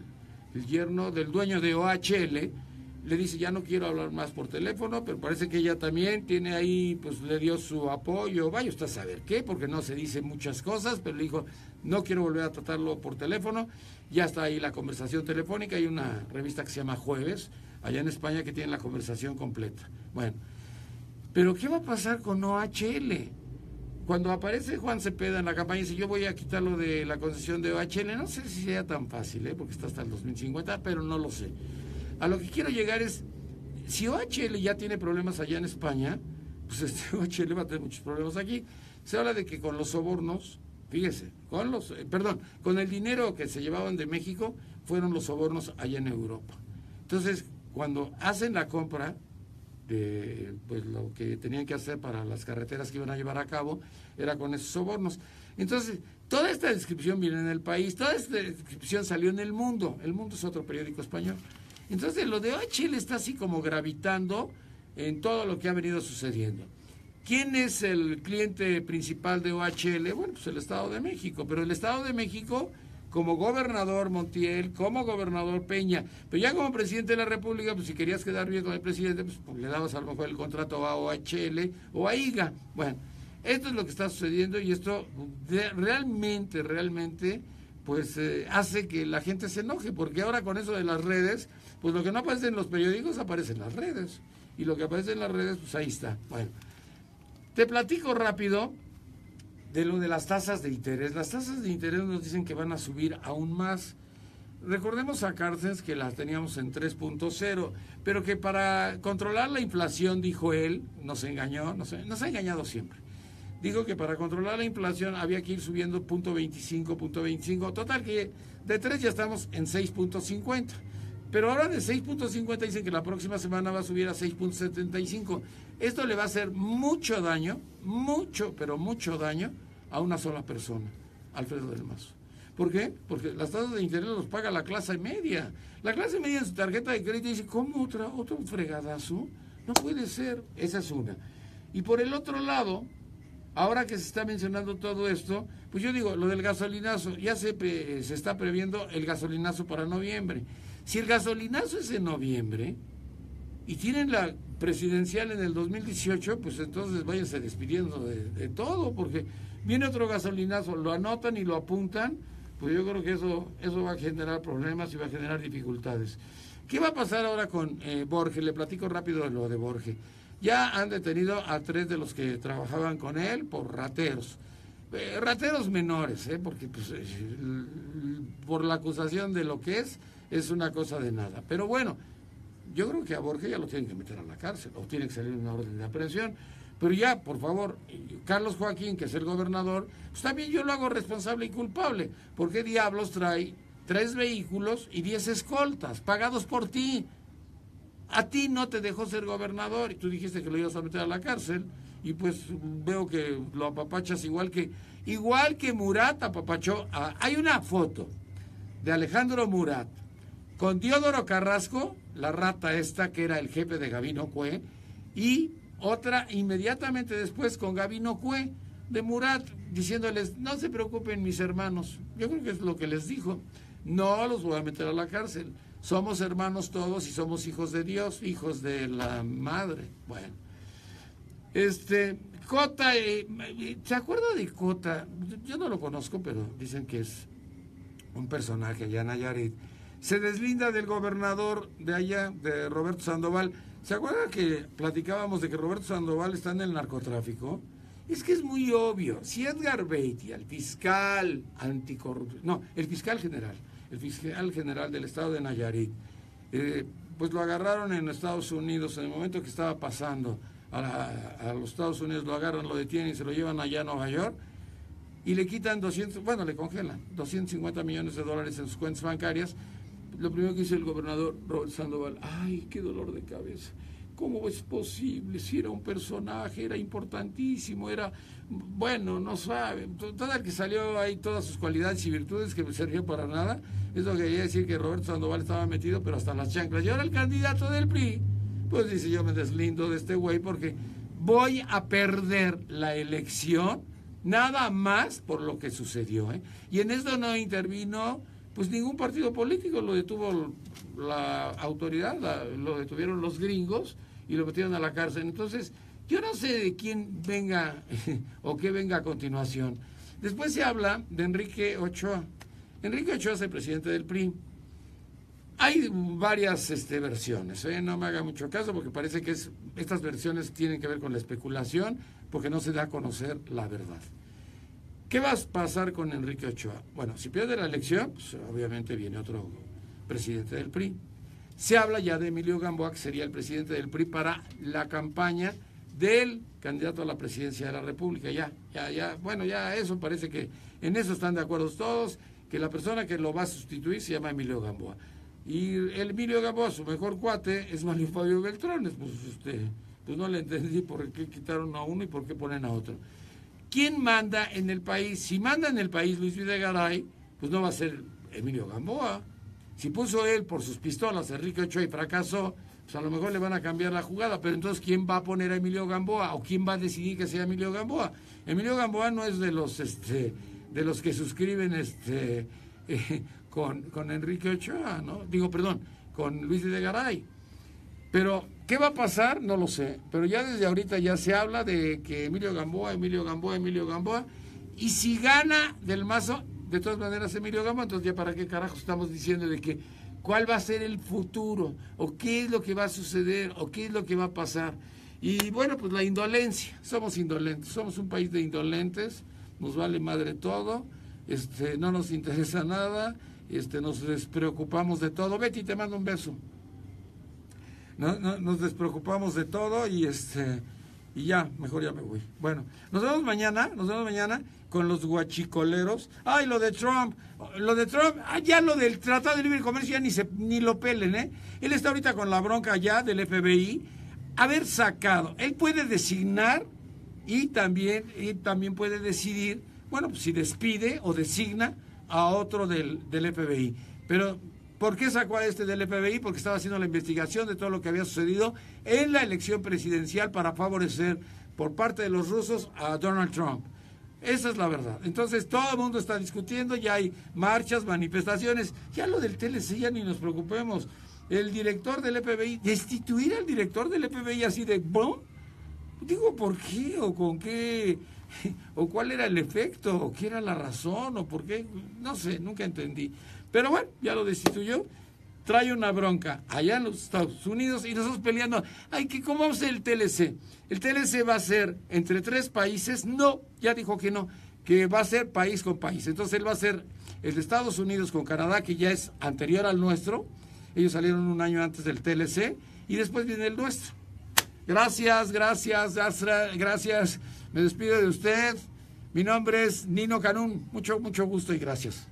del dueño de OHL, le dice, ya no quiero hablar más por teléfono, pero parece que ella también tiene ahí, pues le dio su apoyo, vaya usted a saber qué, porque no se dice muchas cosas, pero le dijo, no quiero volver a tratarlo por teléfono. Ya está ahí la conversación telefónica. Hay una revista que se llama Jueves, allá en España, que tiene la conversación completa. Bueno, pero ¿qué va a pasar con OHL? Cuando aparece Juan Cepeda en la campaña y dice, yo voy a quitarlo de la concesión de OHL, no sé si sea tan fácil, porque está hasta el 2050, pero no lo sé. A lo que quiero llegar es, si OHL ya tiene problemas allá en España, pues OHL va a tener muchos problemas aquí. Se habla de que con los sobornos, fíjese, con el dinero que se llevaban de México, fueron los sobornos allá en Europa. Entonces, cuando hacen la compra de pues lo que tenían que hacer para las carreteras que iban a llevar a cabo, era con esos sobornos. Entonces, toda esta descripción viene en El País, toda esta descripción salió en El Mundo. El Mundo es otro periódico español. Entonces, lo de OHL está así como gravitando en todo lo que ha venido sucediendo. ¿Quién es el cliente principal de OHL? Bueno, pues el Estado de México, pero el Estado de México, como gobernador Montiel, como gobernador Peña, pero ya como presidente de la República, pues si querías quedar bien con el presidente, pues le dabas a lo mejor el contrato a OHL o a IGA. Bueno, esto es lo que está sucediendo, y esto realmente, pues hace que la gente se enoje, porque ahora con eso de las redes, pues lo que no aparece en los periódicos aparece en las redes, y lo que aparece en las redes, pues ahí está. Bueno, te platico rápido de lo de las tasas de interés. Las tasas de interés nos dicen que van a subir aún más. Recordemos a Cárcens que las teníamos en 3.0, pero que para controlar la inflación, dijo él, nos engañó, nos ha engañado siempre. Dijo que para controlar la inflación había que ir subiendo 0.25, total que de 3 ya estamos en 6.50. Pero ahora de 6.50 dicen que la próxima semana va a subir a 6.75. Esto le va a hacer mucho daño, pero mucho daño a una sola persona, Alfredo del Mazo. ¿Por qué? Porque las tasas de interés los paga la clase media. La clase media en su tarjeta de crédito dice, ¿cómo otro fregadazo? No puede ser. Esa es una. Y por el otro lado, ahora que se está mencionando todo esto, pues yo digo, lo del gasolinazo, ya se está previendo el gasolinazo para noviembre. Si el gasolinazo es en noviembre y tienen la presidencial en el 2018, pues entonces váyanse despidiendo de todo, porque viene otro gasolinazo, lo anotan y lo apuntan, pues yo creo que eso va a generar problemas y va a generar dificultades. ¿Qué va a pasar ahora con Borge? Le platico rápido de lo de Borge. Ya han detenido a 3 de los que trabajaban con él por rateros. Rateros menores, porque pues, por la acusación de lo que es una cosa de nada. Pero bueno, yo creo que a Borge ya lo tienen que meter a la cárcel, o tiene que salir una orden de aprehensión. Pero ya, por favor, Carlos Joaquín, que es el gobernador, pues también yo lo hago responsable y culpable. ¿Por qué diablos trae 3 vehículos y 10 escoltas pagados por ti? A ti no te dejó ser gobernador y tú dijiste que lo ibas a meter a la cárcel, y pues veo que lo apapachas igual que Murat apapachó. Hay una foto de Alejandro Murat con Diodoro Carrasco, la rata esta que era el jefe de Gabino Cue, y otra inmediatamente después con Gabino Cue de Murat, diciéndoles, no se preocupen mis hermanos. Yo creo que es lo que les dijo, no los voy a meter a la cárcel, somos hermanos todos y somos hijos de Dios, hijos de la madre. Bueno, Cota, ¿se acuerda de Cota? Yo no lo conozco, pero dicen que es un personaje allá en Nayarit. Se deslinda del gobernador de allá, de Roberto Sandoval. ¿Se acuerda que platicábamos de que Roberto Sandoval está en el narcotráfico? Es que es muy obvio. Si Edgar Beatty, el fiscal anticorrupción, no, el fiscal general del estado de Nayarit, pues lo agarraron en Estados Unidos en el momento que estaba pasando a los Estados Unidos, lo agarran, lo detienen y se lo llevan allá a Nueva York y le quitan le congelan 250 millones de dólares en sus cuentas bancarias. Lo primero que hizo el gobernador Robert Sandoval, ¡ay, qué dolor de cabeza! ¿Cómo es posible? Si era un personaje, era importantísimo, era, bueno, no sabe, todo el que salió ahí, todas sus cualidades y virtudes que no servían para nada, es lo que quería decir que Roberto Sandoval estaba metido, pero hasta las chanclas. Y ahora el candidato del PRI, pues dice, yo me deslindo de este güey porque voy a perder la elección nada más por lo que sucedió, ¿eh? Y en esto no intervino pues ningún partido político, lo detuvo la autoridad, lo detuvieron los gringos y lo metieron a la cárcel. Entonces, yo no sé de quién venga o qué venga a continuación. Después se habla de Enrique Ochoa. Enrique Ochoa es el presidente del PRI. Hay varias versiones, no me haga mucho caso porque parece que estas versiones tienen que ver con la especulación porque no se da a conocer la verdad. ¿Qué va a pasar con Enrique Ochoa? Bueno, si pierde la elección, pues obviamente viene otro presidente del PRI. Se habla ya de Emilio Gamboa, que sería el presidente del PRI para la campaña del candidato a la presidencia de la República. Ya, eso parece que en eso están de acuerdo todos, que la persona que lo va a sustituir se llama Emilio Gamboa. Y el Emilio Gamboa, su mejor cuate, es Mario Fabio Beltrones. Pues no le entendí por qué quitaron a uno y por qué ponen a otro. ¿Quién manda en el país? Si manda en el país Luis Videgaray, pues no va a ser Emilio Gamboa. Si puso él por sus pistolas a Enrique Ochoa y fracasó, pues a lo mejor le van a cambiar la jugada, pero entonces ¿quién va a poner a Emilio Gamboa? ¿O quién va a decidir que sea Emilio Gamboa? Emilio Gamboa no es de los que suscriben con Enrique Ochoa, ¿no? Con Luis Videgaray. Pero, ¿qué va a pasar? No lo sé. Pero ya desde ahorita ya se habla de que Emilio Gamboa, y si gana del Mazo, de todas maneras Emilio Gamboa, entonces ya para qué carajo estamos diciendo de que cuál va a ser el futuro, o qué es lo que va a suceder, o qué es lo que va a pasar. Y bueno, pues la indolencia, somos indolentes, somos un país de indolentes, nos vale madre todo, no nos interesa nada, nos despreocupamos de todo. Betty, te mando un beso. No, nos despreocupamos de todo y ya, mejor ya me voy. Bueno, nos vemos mañana con los guachicoleros. Ay, lo de Trump, ya lo del Tratado de Libre Comercio ya ni lo pelen, ¿eh? Él está ahorita con la bronca ya del FBI, haber sacado, él puede designar y también puede decidir, bueno, pues si despide o designa a otro del FBI, pero ¿por qué sacó a del FBI? Porque estaba haciendo la investigación de todo lo que había sucedido en la elección presidencial para favorecer por parte de los rusos a Donald Trump. Esa es la verdad. Entonces todo el mundo está discutiendo, ya hay marchas, manifestaciones, ya lo del TLC ya ni nos preocupemos. El director del FBI, destituir al director del FBI así de ¡bum! Digo, ¿por qué? ¿O con qué? ¿O cuál era el efecto? ¿O qué era la razón? ¿O por qué? No sé, nunca entendí. Pero bueno, ya lo destituyó, trae una bronca allá en los Estados Unidos y nosotros peleando. Ay, ¿cómo va a ser el TLC? El TLC va a ser entre 3 países. No, ya dijo que no, que va a ser país con país. Entonces él va a ser el de Estados Unidos con Canadá, que ya es anterior al nuestro. Ellos salieron un año antes del TLC y después viene el nuestro. Gracias. Me despido de usted. Mi nombre es Nino Canún. Mucho gusto y gracias.